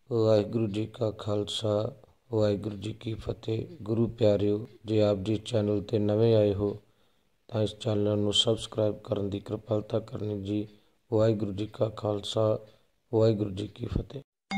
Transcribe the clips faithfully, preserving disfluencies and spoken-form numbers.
वाहिगुरु जी का खालसा वाहिगुरु जी की फतेह। गुरु प्यारिओ, जे आप जी चैनल ते नवे आए हो तो इस चैनल नूं सबसक्राइब करने की कृपालता करनी जी। वाहिगुरु जी का खालसा वाहिगुरु जी की फतेह।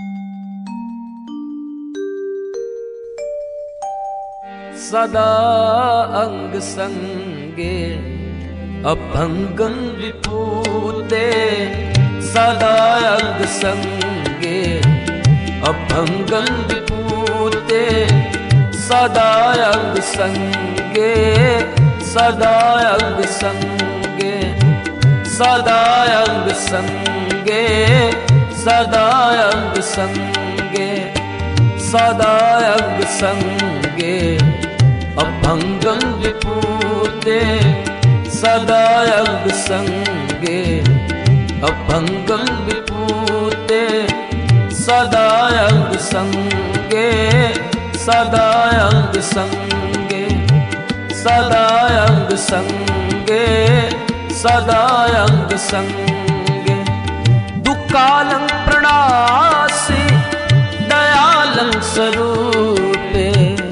सदा अंग संगे अभंगं विपूते, सदा अंग संगे अभंगं विपूते, सदा अंग संगे सदा अंग संगे सदा अंग संगे सदा अंग संगे सदा अंग संगे अभंगं विपूते, सदा अंग संगे अभंगं विपूते, सदा अंग संगे सदा अंग संगे सदा अंग संगे सदा अंग संगे दुक्कालं प्रणासी दयालं स्वरूपे,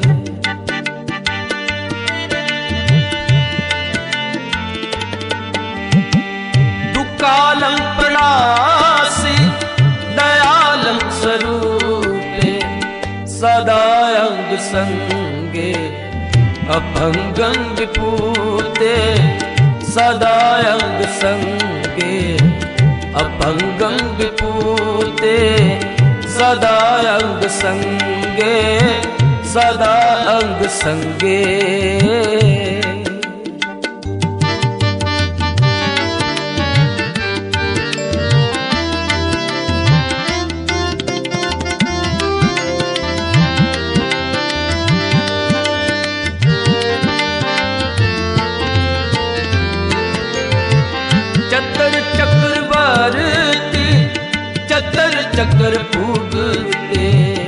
दुक्कालं प्रणासी दयालं स्वरूपे, सदा अंग संगे अभंगं विपूते, सदा अंग संगे अभंगं विपूते, सदा अंग संगे सदा अंग संगे। चतर चक्रवर्ती चतर चक्र पूगते,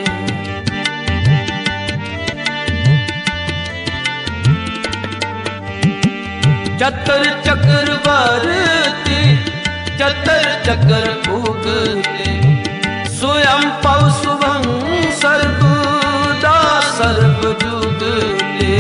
चतर चक्रवर्ती चतर चक्र पूगते, स्वयं पव शुभं सर्वदा सर्वजुगते,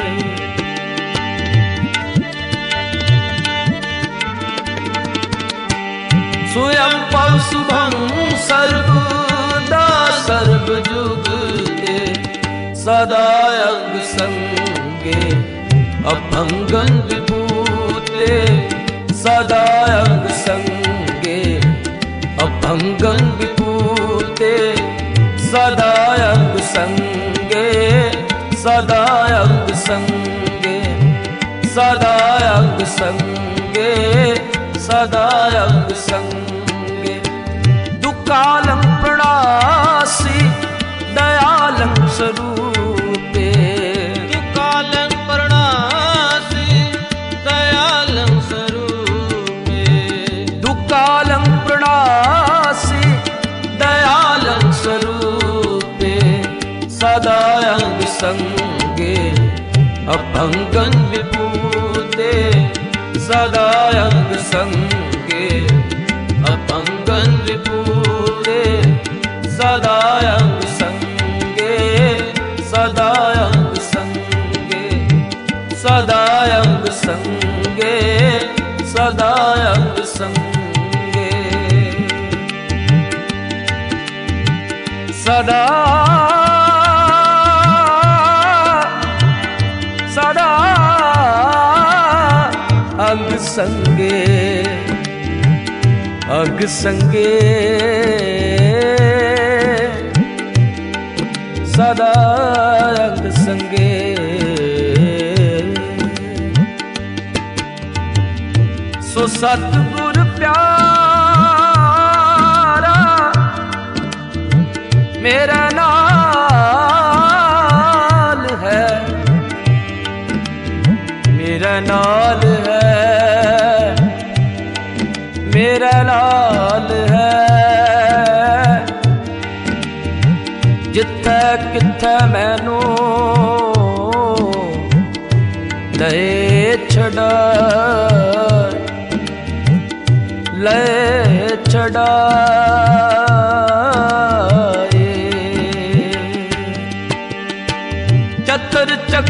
स्वयं पव शुभं सर्वदा सर्वजुगते, सदा अंग संगे अभंगं विपूते, सदा अंग संगे अभंगं विपूते, सदा अंग संगे सदा अंग संगे सदा अंग संगे सदा अंग संगे दुक्कालं प्रणासी दयालं स्वरूपे, दुक्कालं प्रणासी दयालं स्वरूपे, दुक्कालं प्रणासी दयालं स्वरूपे, सदा अंग संगे अभंगं विपूते, सदा अंग संगे अभंगं विपूते, सदा अंग संगे सदा अंग संगे सदा अंग संगे सदा अंग संगे सदा सदा अंग संगे अंग संगे सदा अंग संगे सो सतगुर प्यारा मेरा नाल है, मेरा नाल है, मेरा लाल है, जिथे किथे मैनू ले छड़ा ले छड़ाए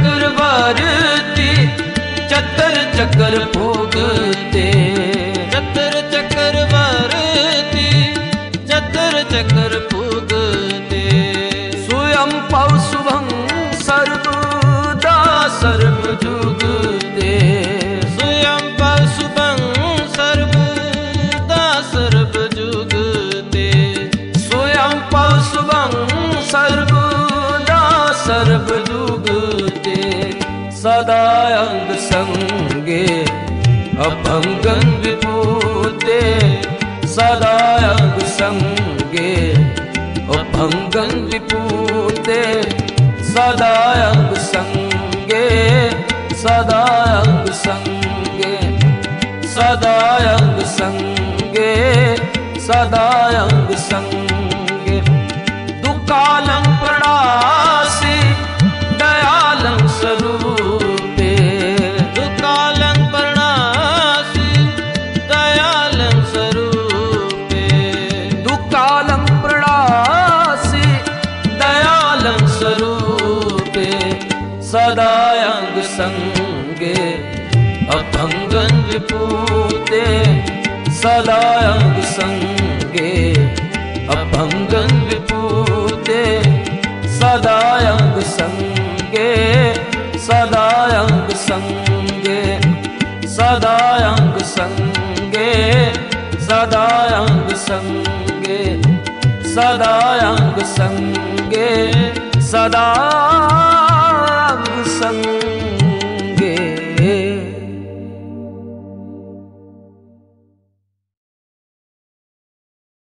चक्रवर्ती चतर चक्र भोगते चतर चक्रवर्ती चतर चक्र भोगते स्वयं पव शुभं सर्वदा सर्व जुगते स्वयं पव शुभं सर्वदा सर्व जुगते स्वयं पव शुभं सर्वदा सर्व जुगते सदा अंग संगे अभंगन विभूते सदा अंग संगे अभंगन विभूते सदा अंग संगे सदा अंग संगे सदा अंग संगे सदा अंग संगे दुकालं प्रणासी दयालं स्वरूपे दुकालं प्रणासी दयालं स्वरूपे दुकालं प्रणासी दयालं स्वरूपे सदा अंग संगे अभंगन विभूते सदा अंग संगे अभंगन विभूते सदा अंग संगे सदा अंग संगे सदा अंग संगे सदा अंग संगे सदा अंग संगे सदा